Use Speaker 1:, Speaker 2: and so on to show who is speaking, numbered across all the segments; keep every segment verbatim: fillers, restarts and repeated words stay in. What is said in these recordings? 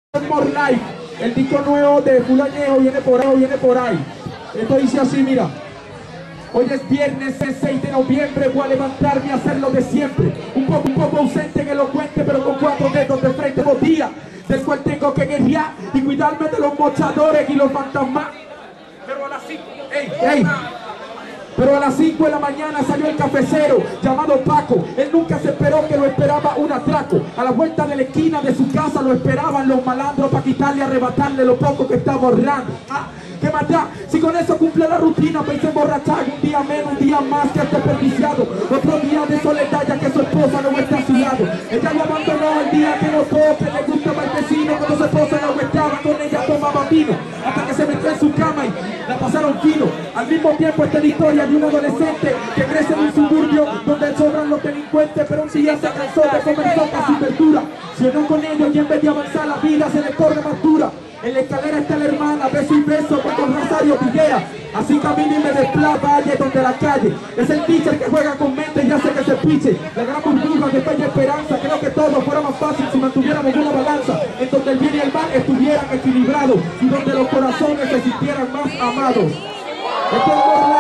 Speaker 1: More Life, el disco nuevo de Full Añejo viene por ahí, viene por ahí. Esto dice así, mira. Hoy es viernes, el seis de noviembre, voy a levantarme y hacer lo de siempre. Un poco, un poco ausente en elocuente, pero con cuatro dedos de frente dos días, del cual tengo que guerrear y cuidarme de los mochadores y los fantasmas. Pero a las cinco, ey, ey. Pero a las cinco de la mañana salió el cafecero llamado Paco. Él nunca se esperó que lo esperaba un atraco. A la vuelta de la esquina de su casa lo esperaban los malandros para quitarle y arrebatarle lo poco que estaba ahorrando. Ah, ¿qué más da? Si con eso cumple la rutina, pensé emborrachar un día menos, un día más que el desperdiciado. Otro día de soledad ya que su esposa no está a su lado. Ella lo abandonó el día que notó que le gustaba el vecino. Cuando su esposa no estaba con ella tomaba vino, hasta que se metió en su cama y la pasaron fino. Al mismo tiempo esta es la historia de un adolescente que crece en un suburbio donde sobran los delincuentes, pero un día se cansó de comer sopa sin verdura. Cenó con ellos y en vez de avanzar la vida se le corre más dura. En la escalera está la hermana, beso y beso con don Rosario Villera. Así camino y me desplaza allí donde la calle. Es el teacher que juega con mente y hace que se piche. La gran burbuja de fe y esperanza. Creo que todo fuera más fácil si mantuviéramos una balanza en donde el bien y el mal estuvieran equilibrados y donde los corazones se sintieran más amados. Esto es More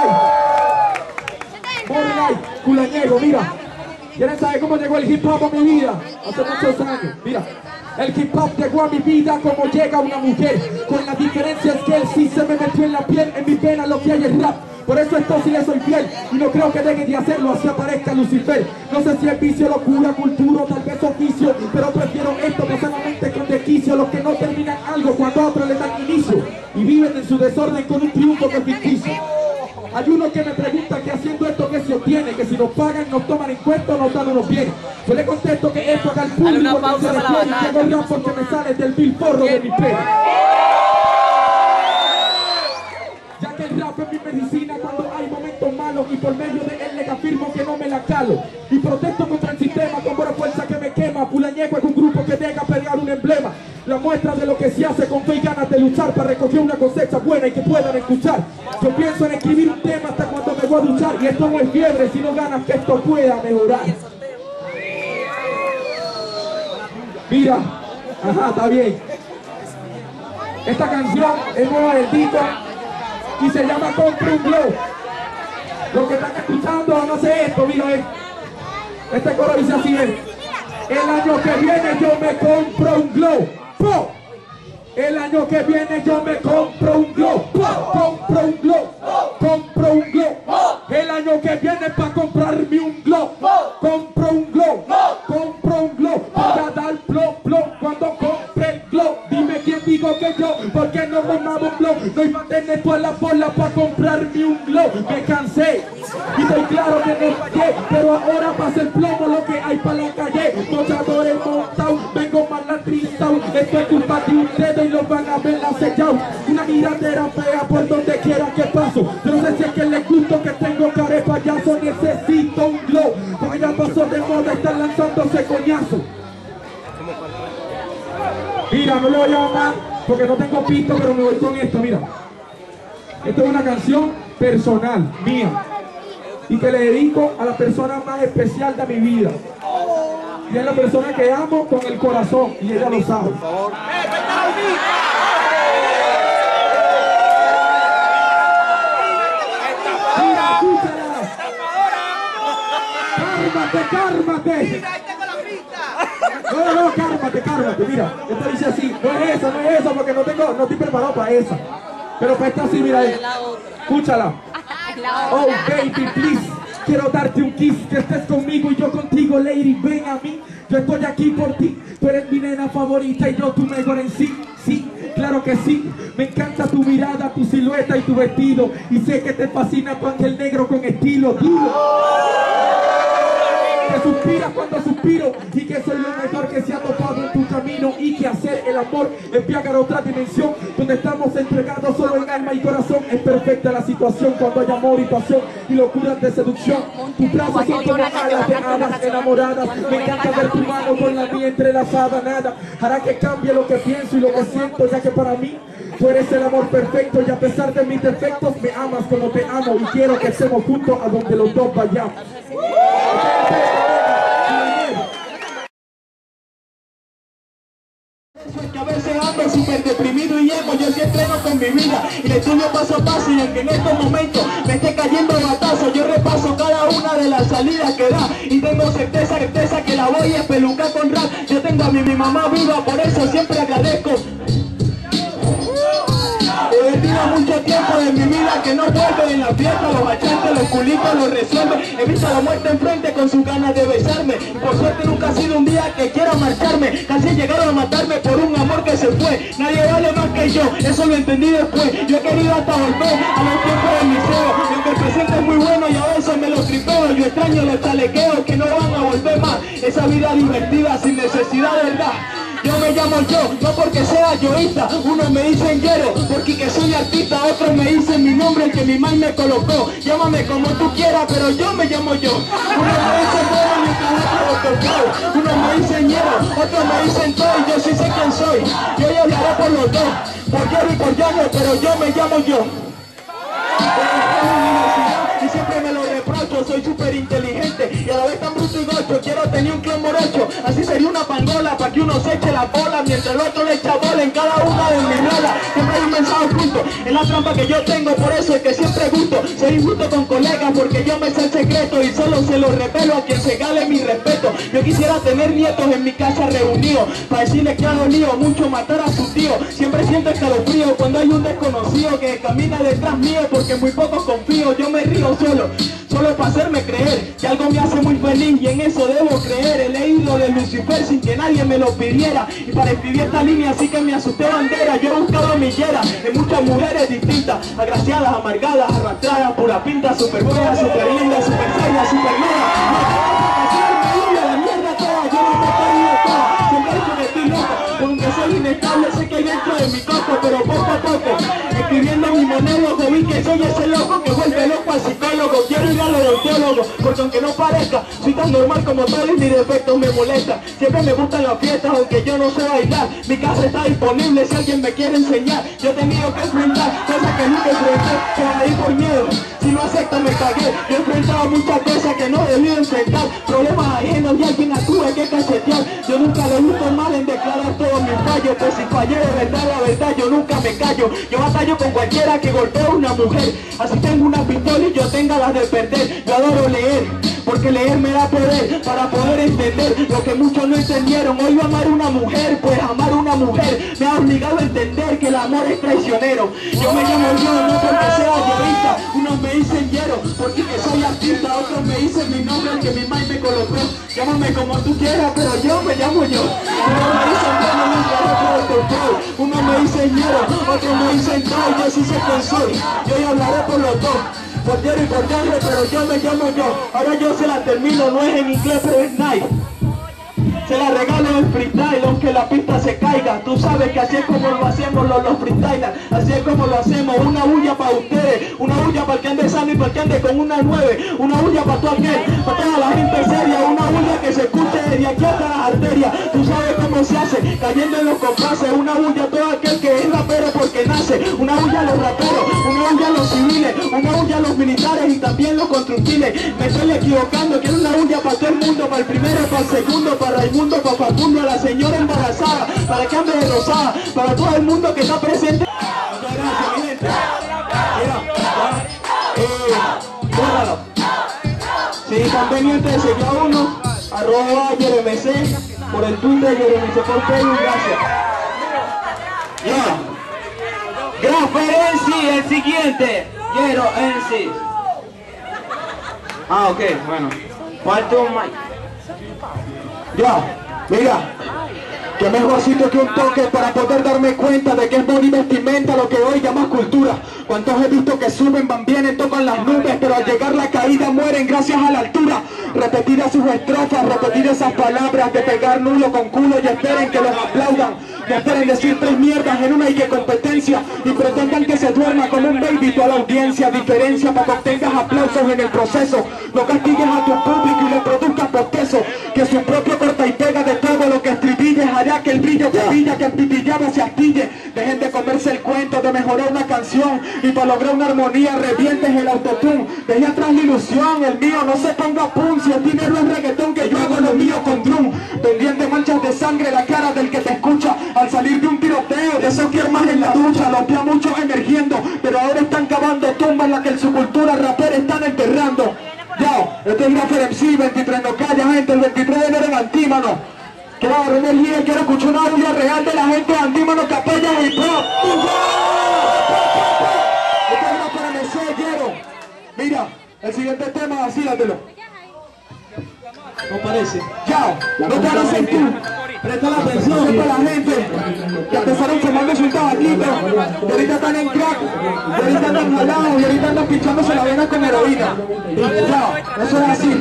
Speaker 1: Life. More Life, Full Añejo, mira. ¿Quieren saber cómo llegó el hip hop a mi vida? Hace muchos años, mira. El hip hop llegó a mi vida como llega una mujer, con la diferencia es que él sí se me metió en la piel, en mi pena lo que hay es rap. Por eso esto sí le soy fiel y no creo que deje de hacerlo así aparezca Lucifer. No sé si es vicio, locura, cultura o tal vez oficio, pero prefiero esto que solamente con desquicio. Los que no terminan algo cuando a otros les dan inicio y viven en su desorden con un triunfo que es ficticio. Hay uno que me pregunta que haciendo esto que se obtiene, que si nos pagan, nos toman en cuenta o nos dan unos bienes. Yo le contesto que esto acá al público no se refiere y tengo rap porque me sale del vil forro de mi pelo. Ya que el rap es mi medicina cuando hay momentos malos y por medio de él les afirmo que no me la calo. Y protesto contra el sistema con buena fuerza que me quema. Full Añejo es un grupo que deja pegar un emblema. La muestra de lo que se hace con fe y ganas de luchar para recoger una cosecha buena y que puedan escuchar. Yo pienso en escribir un tema hasta cuando me voy a duchar. Y esto no es fiebre, sino ganas que esto pueda mejorar. Mira, ajá, está bien. Esta canción es nueva del disco y se llama Compra un Glow. Los que están escuchando, no sé esto, mira, eh. Este coro dice así, eh. El año que viene yo me compro un Glow. ¡Po! El año que viene yo me compro un Glow. ¡Po! Compro un Glow. Compro un Glow. El año que viene para comprarme un Glow. Compro un Glow. Compro un Glow. Voy a dar plop plop cuando compre el Glow. Dime quién digo que yo, porque no me mamo un Glow. No iba a tener toda la bola para comprarme un Glow. Me cansé y estoy claro que no fallé, pero ahora pasa el plomo lo que hay para la calle. Mochadores montados, vengo malandrizado. Esto es culpa de un dedo y lo van a ver sellado. Una miradera fea por donde quiera que paso. Yo no sé si es que les gusto que tengo cara de payaso. Necesito un Glow, porque ya pasó de moda, están lanzándose coñazo. Mira, no le voy a llamar porque no tengo pito, pero me voy con esto, mira. Esto es una canción personal, mía, y que le dedico a la persona más especial de mi vida. Y es la persona que amo con el corazón, y ella lo sabe. Mira, escúchala. Cármate, cármate. No, no, no, cármate, cármate, mira. Esto dice así, no es esa, no es esa, porque no tengo, no estoy preparado para esa. Pero para esta sí, mira, escúchala. Oh, baby, please, quiero darte un kiss, que estés conmigo y yo contigo, lady, ven a mí. Yo estoy aquí por ti, tú eres mi nena favorita y yo tu mejor en sí, sí, claro que sí. Me encanta tu mirada, tu silueta y tu vestido, y sé que te fascina tu ángel negro con estilo, dilo. Que suspiras cuando suspiro y que soy lo mejor que se ha topado en tu camino y que hacer el amor es viajar a otra dimensión donde estamos entregados solo en alma y corazón. Es perfecta la situación cuando hay amor y pasión y locuras de seducción. Tus brazos son como alas de hadas enamoradas. Me encanta ver tu mano con la mía entrelazada. Nada hará que cambie lo que pienso y lo que siento, ya que para mí tú eres el amor perfecto y a pesar de mis defectos me amas como te amo y quiero que estemos juntos a donde los dos vayamos.
Speaker 2: Que a veces ando súper deprimido y emo, yo sí entreno con mi vida y le estudio paso a paso, y aunque en estos momentos me esté cayendo batazo, yo repaso cada una de las salidas que da y tengo certeza, certeza que la voy a pelucar con rap. Yo tengo a mi, mi mamá viva, por eso siempre agradezco. He perdido mucho tiempo de mi vida que no vuelve en la fiesta, los bachates, los culitos los resuelve. He visto a la muerte enfrente con sus ganas de besarme. Por suerte nunca ha sido un día que quiera marcharme. Casi llegaron a matarme por un amor que se fue. Nadie vale más que yo, eso lo entendí después. Yo he querido hasta volver a los tiempos del liceo, y aunque el presente es muy bueno y a veces me lo tripeo, yo extraño los chalequeos que no van a volver más. Esa vida divertida sin necesidad de verdad. Yo me llamo yo, no porque sea yoísta. Unos me dicen Yero, porque que soy artista. Otros me dicen mi nombre, el que mi mamá me colocó. Llámame como tú quieras, pero yo me llamo yo. Unos me dicen Yero, mientras otros flow. Unos me dicen Yero, otros me dicen Toy. Yo sí sé quién soy, yo ya hablaré por los dos, por Yero y por Yayo, pero yo me llamo yo. Y siempre me lo reprocho, soy súper inteligente y a la vez tan bruto y gocho. Quiero tener un clon morocho, así sería una pangola, para que uno se eche la bola mientras el otro le echa bola en cada una de mis rolas. Siempre hay un mensaje oculto en la trampa que yo tengo, por eso es que siempre gusto ser injusto con colegas, porque yo me sé el secreto y solo se lo revelo a quien se gane mi respeto. Yo quisiera tener nietos en mi casa reunidos, para decirles que ha dolido mucho matar a su tío. Siempre siento escalofrío cuando hay un desconocido que camina detrás mío, porque muy poco confío. Yo me río solo, solo para hacerme creer que algo me hace muy feliz, y en eso debo creer. He leído de Lucifer sin que nadie me lo pidiera, y para escribir esta línea así que me asusté bandera. Yo he buscado millera en muchas mujeres distintas, agraciadas, amargadas, arrastradas, pura pinta, super buena, super linda, super seria, super mera. La mierda toda, yo no me he caído toda, siempre he dicho que estoy loco, aunque soy inestable, sé que hay dentro de mi coco, pero poco a poco, escribiendo mi monólogo, vi que soy ese loco que vuelve loco al psicólogo. Quiero ir al odontólogo, porque aunque no parezca, soy tan normal como todos y mis defectos me molestan. Siempre me gustan las fiestas, aunque yo no sé bailar. Mi casa está disponible si alguien me quiere enseñar. Yo he tenido que enfrentar cosas que nunca enfrenté, pero me di por miedo. Si no acepto me cagué. Yo he enfrentado muchas cosas que no debí enfrentar, problemas ajenos y alguien la tuve que cachetear. Yo nunca le gusto mal en declarar todos mis fallos, pues si fallé de verdad, la verdad, yo nunca me callo. Yo batallo con cualquiera que golpee a una mujer, así tengo una pistola y yo tenga las de perder. Yo adoro leer, porque leer me da poder para poder entender lo que muchos no entendieron. Hoy yo amar una mujer, pues amar una mujer me ha obligado a entender que el amor es traicionero. Yo me llamo yo, no porque sea yoísta. Unos me dicen Yero, porque que soy artista. Otros me dicen mi nombre, el que mi mamá me colocó. Llámame como tú quieras, pero yo me llamo yo. Unos me dicen bueno, mientras otros flow. Unos me dicen Yero, otros me dicen Toy. Yo sí sé quién soy, yo ya hablaré por los dos, por Yero y por Yayo, pero yo me llamo yo. Ahora yo se la termino, no es en inglés, pero es night. Se la regalo en freestyle, aunque la pista se caiga. Tú sabes que así es como lo hacemos los, los freestylers, así es como lo hacemos. Una bulla para ustedes, una bulla para el que ande sano y para el que ande con una nueve. Una bulla para todo aquel, para toda la gente seria. Una bulla que se escuche de aquí hasta las arterias. Tú sabes cómo se hace, cayendo en los compases. Una bulla a todo aquel que es rapero porque nace. Una bulla a los raperos, una bulla a los civiles, una bulla a los militares y también los constructiles. Me estoy equivocando, quiero una bulla para todo el mundo, para el primero, para el segundo, para Raimundo, para Facundo, a la señora embarazada, para que ande de rosada, para todo el mundo que está presente. Muchas gracias, mi gente. Mira, eh, bórralo. Si están pendientes de seguir a uno, arroba Yeremc, por el Twitter, Yeremc por Facebook, gracias.
Speaker 3: Ya. Graffer en sí, el siguiente. Yero en sí. Ah, ok, bueno. Falta un mic.
Speaker 1: Ya, mira, que mejorcito que un toque para poder darme cuenta de que es moda y vestimenta lo que hoy llamas cultura. Cuántos he visto que suben, van, vienen, tocan las nubes, pero al llegar la caída mueren gracias a la altura. Repetir sus estrofas, repetir esas palabras de pegar nulo con culo y esperen que los aplaudan. Que esperen decir tres mierdas en una y que competencia y pretendan que se duerma como un baby toda la audiencia. Diferencia para que obtengas aplausos en el proceso. No castigues a tu público y le produzcas bostezo. Que su propio corta y pega de todo lo que estribilles hará que el brillo te brilla, que el pitillado se astille. Dejen de comerse el cuento de mejorar una canción y para lograr una armonía revientes el autotune. Deje atrás la ilusión, el mío no se ponga pum. Si el dinero es reggaetón, que yo hago lo mío con drum. Pendiente manchas de sangre la cara del que te escucha. Al
Speaker 2: gente, el veintitrés de enero en Antímano. Quiero agarrar energía, quiero escuchar una audio real de la gente de Antímano que apoya el hip hop. Esto es una para nosotros, quiero. Mira, el siguiente tema, vacílatelo.
Speaker 3: ¿No parece?
Speaker 2: Ya, no te van a sentir. Presta la atención, es para la gente que empezaron fumándose un tabaquito, y ahorita están en crack, y ahorita andan jalados, y ahorita andan pinchándose la vena con heroína. Ya, eso es así.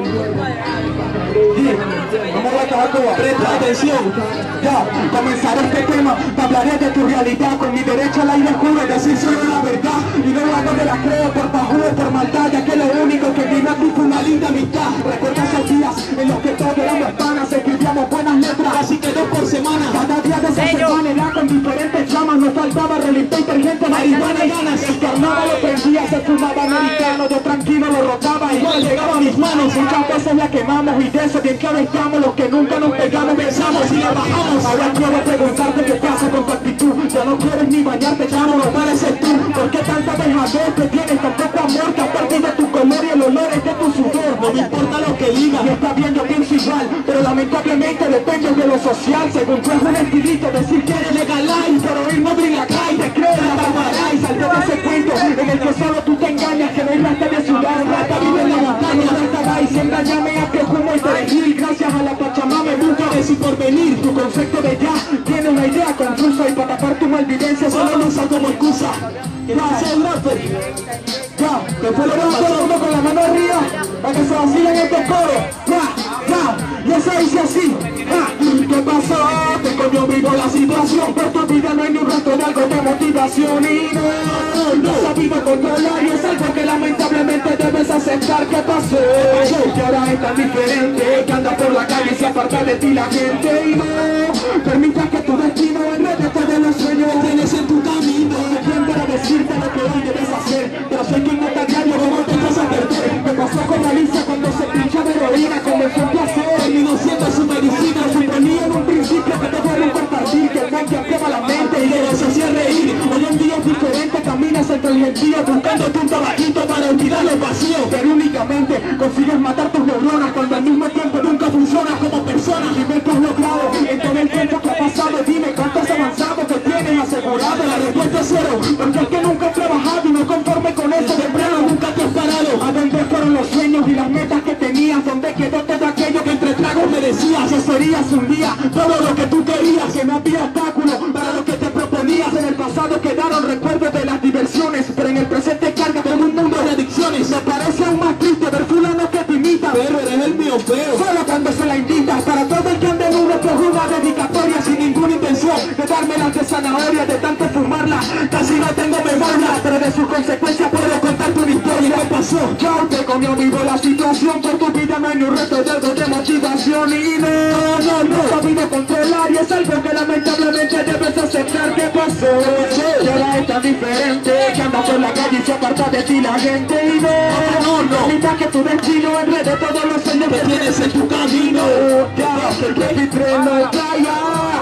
Speaker 2: Sí, vamos a acabar con presta atención. Ya, comenzaré este tema, te hablaré de tu realidad, con mi derecho al aire juro, decir solo la verdad, y no hago de la creo por pajudo, por maldad, ya que lo único que vino aquí fue una linda amistad. Recuerda esos días en los que todos éramos panas, escribíamos buenas letras, así que dos por semana. Cada día de esa semana era con diferentes llamas, nos faltaba relimpia inteligente, marihuana y ganas. El carnaval lo prendía, se fumaba americano, yo tranquilo lo rotaba, igual llegaba a mis manos. Muchas veces la quemamos y de eso bien claro estamos, los que nunca nos pegamos pensamos y la bajamos. Ahora quiero preguntarte qué pasa con tu actitud, ya no quieres ni bañarte, chamo, no pareces tú. ¿Por qué tanta dejadez que tienes, tan poco amor, que aparte de tu color y el olor es de tu sudor? No me importa lo que digas, y está bien, yo pienso igual, pero lamentablemente depende de lo social. Según tú es un estilito, decir que eres legalize, pero ir no brinda acá y te crees la cámara y salte de ese cuento en el que solo tú te engañas, que no hay rasta de ciudad, rasta vive en la montaña, rasta y siembra llame a prejumo y perejil. Gracias a la Pachamama me busca decir por venir, tu concepto de ya tiene una idea confusa y para tapar tu malvivencia solo lo usa como excusa. Ya, el rapper. Ya, después lo vemos todo el mundo con la mano arriba para que se vacilen este coro. Ya, ya, y eso dice así. Ja, ¿qué pasó? Te coño vivo la situación, por tu vida no hay ni un rastro de algo de motivación y no, no he sabido controlar y es algo que lamentablemente debes aceptar. ¿Qué pasó? Que ahora es tan diferente, que anda por la calle y se aparta de ti la gente y no permitas que tu destino enredete de los sueños que tienes en tu camino. ¿Quién para decirte lo que hoy debes hacer? Pero sé que no está diario como te vas a perder. Me pasó con Alicia cuando se pincha de heroína, comenzó un placer, terminó siendo su medicina. Suponía en un principio que te fueron compartir, que el mente acaba la mente y luego se hacía reír. Hoy en día es diferente, caminas entre el gentío buscándote un tabajito para olvidar los vacíos, pero únicamente consigues matar tus neuronas cuando al mismo tiempo nunca funcionas como persona. Dime qué has logrado en todo el tiempo que ha pasado, dime cuánto has avanzado, que tienes asegurado. La respuesta es cero, porque es que nunca has trabajado y no conforme con eso temprano nunca te has parado. ¿A dónde fueron los sueños y las metas que tenías? ¿Dónde quedó todo aquello que entre tragos me decías? Que serías un día todo lo que tú querías, que no había obstáculo para lo que te proponías. En el pasado quedaron recuerdos de las diversiones, pero en el presente carga con un mundo de adicciones. Me parece aún más triste ver fulano que te imita, pero eres el mío feo, solo cuando se la invita. Para todo el que ande en uno coge una dedicatoria sin ninguna intención de darme las de zanahoria, de tanto fumarla casi no tengo memoria, pero de sus consecuencias puedo contarte una historia. ¿Qué pasó? Yo te comió vivo la situación, por tu vida no hay ni un resto de algo de motivación y no, no, no he sabido controlar y es algo que lamentablemente debes aceptar. ¿Qué pasó? Y ahora es tan diferente, que anda por la calle y se aparta de ti la gente y no, no, no permita que tu destino enrede todos los sueños que tienes en tu camino. Ya, el veintitrés no calla,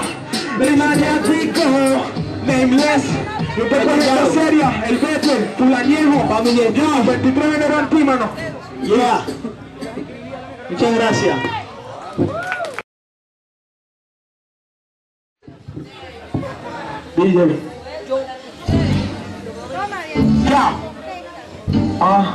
Speaker 2: el maniático, nameless. Yo te con esta seria, el Better, Fulañejo, familia, ya, veintitrés de enero Antímano. Yeah. Muchas gracias. D J. Ya. Ah.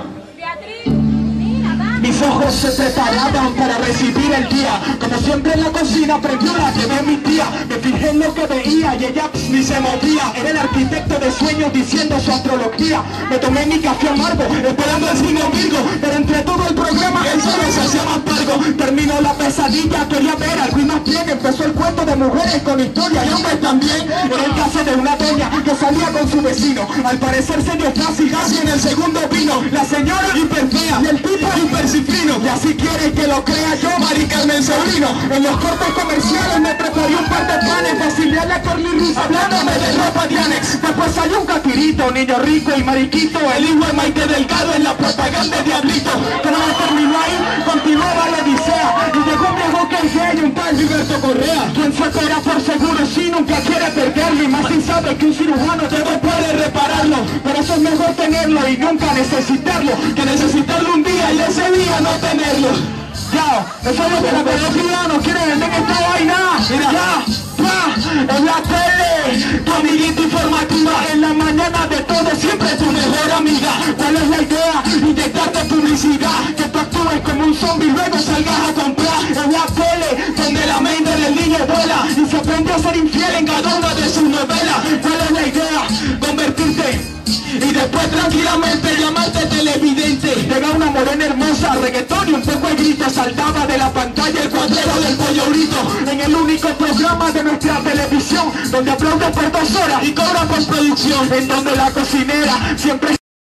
Speaker 2: Mis ojos se preparaban para recibir el día. Como siempre en la cocina prendió la que ve mi tía. Me fijé en lo que veía y ella pss, ni se movía. Era el arquitecto de sueños diciendo su astrología. Me tomé mi café amargo esperando el signo Virgo, pero entre todo el programa él solo se hacía más largo. Terminó la pesadilla, quería ver algo y más bien. Empezó el cuento de mujeres con historia y hombres también. Era el caso de una doña que salía con su vecino. Al parecer se dio fácil, casi en el segundo vino. La señora hiper fea y el tipo hiper cifrino. Y así quiere que lo crea yo, Mari Carmen Sobrino. En los cortes comerciales me preparé un par de panes, facilitarle a Corny Ruiz hablándome de ropa de Anex. Después salió un catirito, niño rico y mariquito, el hijo de Maite Delgado en la propaganda de Diablito. Pero no terminó ahí, continuaba la odisea y llegó un viejo que es gay, un tal Gilberto Correa, quien se opera por seguro si nunca quiere perderlo, y más si sabe que un cirujano debe puede repararlo. Pero eso es mejor tenerlo y nunca necesitarlo, que necesitarlo un día y ese día no tenerlo. Ya, eso es lo que la película no quiere vender esta vaina. Mira, ya, ya, en la tele, tu amiguita informativa, en la mañana de todo, siempre tu mejor amiga. ¿Cuál es la idea? Inyectarte publicidad, que tú actúes como un zombie, luego salgas a comprar. En la tele, donde la mente del niño vuela y se aprende a ser infiel en cada una de sus novelas. ¿Cuál es la idea? Convertirte y después tranquilamente llamarte televidente. Llega una morena hermosa, reggaetón y un poco de grito. Saltaba de la pantalla el cuadrero del pollo brito. En el único programa de nuestra televisión donde aplaude por dos horas y cobra por producción. En donde la cocinera siempre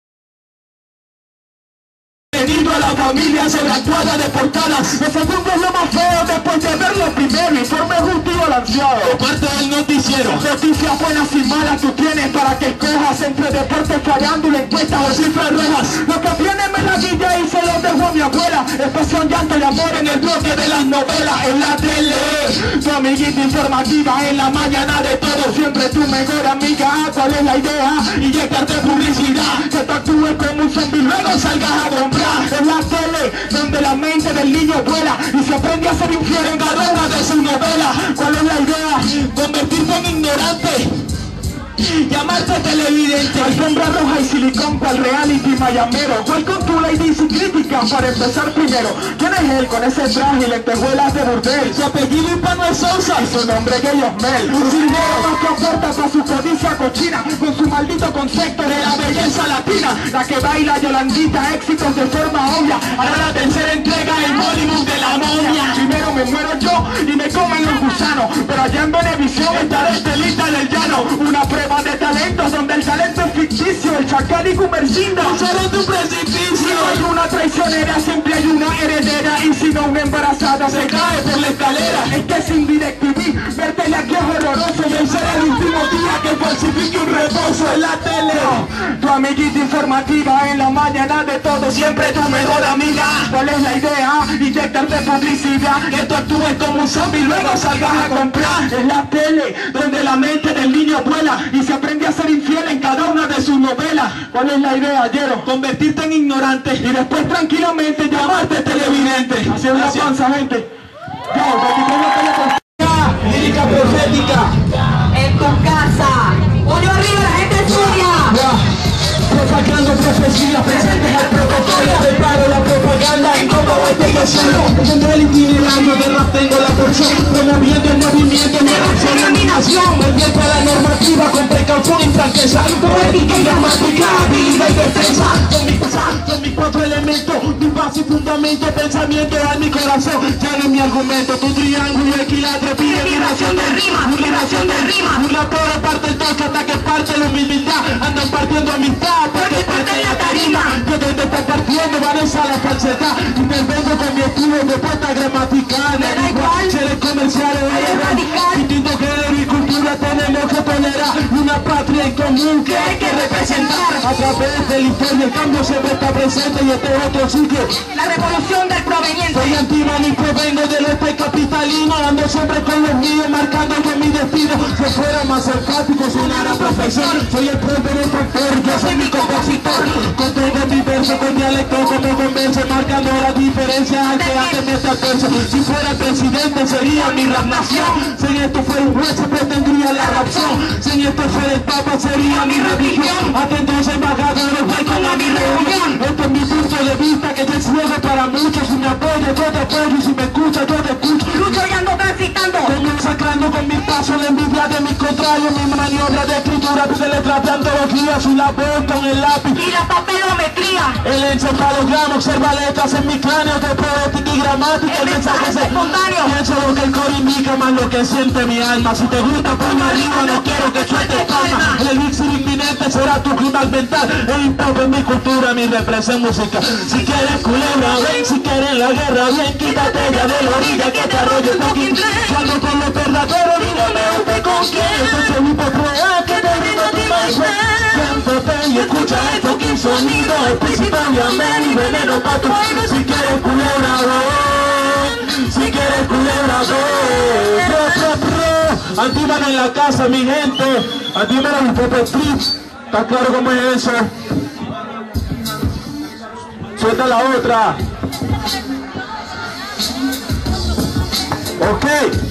Speaker 2: a la familia sobreactuada de portadas. El segundo es lo más feo después de ver lo primero. Informe justo y balanceado de parte del noticiero. Noticias buenas y malas tú tienes para que escojas entre deportes, farándula, encuestas o cifras rojas. Lo que viene me la guilla y se lo dejo a mi abuela. Expresión, llanto y amor en el bloque de las novelas. En la tele, tu amiguita informativa, en la mañana de todo, siempre tu mejor amiga. ¿Cuál es la idea? Inyectarte publicidad, que tú actúes como un zombie, luego salgas a comprar. En la tele, donde la mente del niño vuela y se aprende a ser infiel en cada una de sus novelas. ¿Cuál es la idea? Convertirte en ignorante, llamarte televidente. Alfombra roja y silicón cual reality mayamero. Welcome to Ladies y Crítica. Para empezar primero, ¿quién es él con ese traje y lentejuelas de burdel? Su apellido hispano es Sousa y su nombre gay Osmel. Un dinero más que aporta para su codicia cochina, con su maldito concepto de la belleza latina. La que baila Yolandita, éxitos de forma obvia. Ahora la tercera entrega, el Bollywood de la momia. Primero me muero yo y me comen los gusanos, pero allá en Venevisión estará Estelita del Llano. Una prueba de talentos donde el talento es ficticio. El chacal y Cumercinda usaron tu precipicio. Si no hay una traicionera, siempre hay una heredera. Y si no una embarazada se cae por la escalera. Es que sin DirecTV, verte la que es horroroso. Y hoy será el último día que falsifique un reposo en la tele. Tu amiguita informativa, en la mañana de todo, siempre tu mejor amiga. ¿Cuál es la idea? Inyectarte publicidad, que tú actúes como un zombie, luego salgas a comprar. En la tele, donde la mente del niño vuela y se aprende a ser infiel en cada una de sus novelas. ¿Cuál es la idea, Yero? Convertirte en ignorante y después tranquilamente llamarte televidente. Así es la panza, gente. Ya, lírica profética.
Speaker 4: En tu casa. Uno arriba, la gente suya.
Speaker 2: Propagando profecías presentes al protocolo. Preparo la propaganda en como este yo solo. Dentro del itinerario de rap tengo la porción, promoviendo el movimiento, mi acción y mi nación. Volviendo a la normativa con precaución y franqueza, con ética y gramática, habilidad y defensa. Con mis, con mis cuatro elementos, mi base y fundamento, pensamiento a mi corazón. Ya no es mi argumento, tu triángulo equilátero pide migración de rima, migración de rima. Una pobre parte el toque hasta que parte la humildad. Andan partiendo amistad porque parte la tarima. Yo desde esta partiendo Vanessa la falsedad. Intervengo con mi estilo de puesta gramatical. Me da igual, seres comerciales es radical. Distinto género y cultura tenemos que tolerar. Una patria en común que hay que representar. A través de la historia el cambio siempre está presente y este es otro sitio.
Speaker 4: La revolución del proveniente.
Speaker 2: Soy antimano y provengo del este capitalino. Ando siempre con los míos marcando que mi destino. Si fuera más enfático sonara profesor. Soy el propio del factor, yo soy mi compositor. Contengo mi verso con dialecto como convence, marcando la diferencia al que hace mi esfuerzo. Si fuera presidente sería mi rap nación. Si esto fuera un juez siempre tendría la razón. Si esto fuera el papa sería mi religión. Atentos embajadores, welcome a mi reunión. Este es mi punto de vista que es ciego para muchos. Si me apoyo yo te apoyo y si me escuchas yo te escucho.
Speaker 4: Lucho y ando transitando.
Speaker 2: Estoy sacando con mi paso la envidia de mis contrarios. Mi maniobra de escritura de letra de antología. Su labor con el lápiz
Speaker 4: Y la papelometría.
Speaker 2: el encefalograma observa letras en mi cráneo de poética y gramática.
Speaker 4: El mensaje es espontáneo.
Speaker 2: Pienso lo que el coro indica más lo que siente mi alma. Si te gusta ponme arriba, no quiero que suelte palma. El elixir inminente será tu clima mental. El hip hop es mi cultura, mi represión musical. Si quieres culebra, ven. Si quieres la guerra, bien. Quítate ya de la orilla que te arroyo el fucking tren. Cuando con los verdaderos, dígame usted con quién. Entonces el hip hop real que te brinda tu imagen. Siéntate y escucha el fucking sonido. El principal de amén y veneno pa' tu. Si quieres culebra, ven. Si quieres culebra, ven. Pro, pro, pro. Antímano en la casa, mi gente. Antímano en Popo Street. ¿Está claro cómo es eso? Suelta la otra. Hey,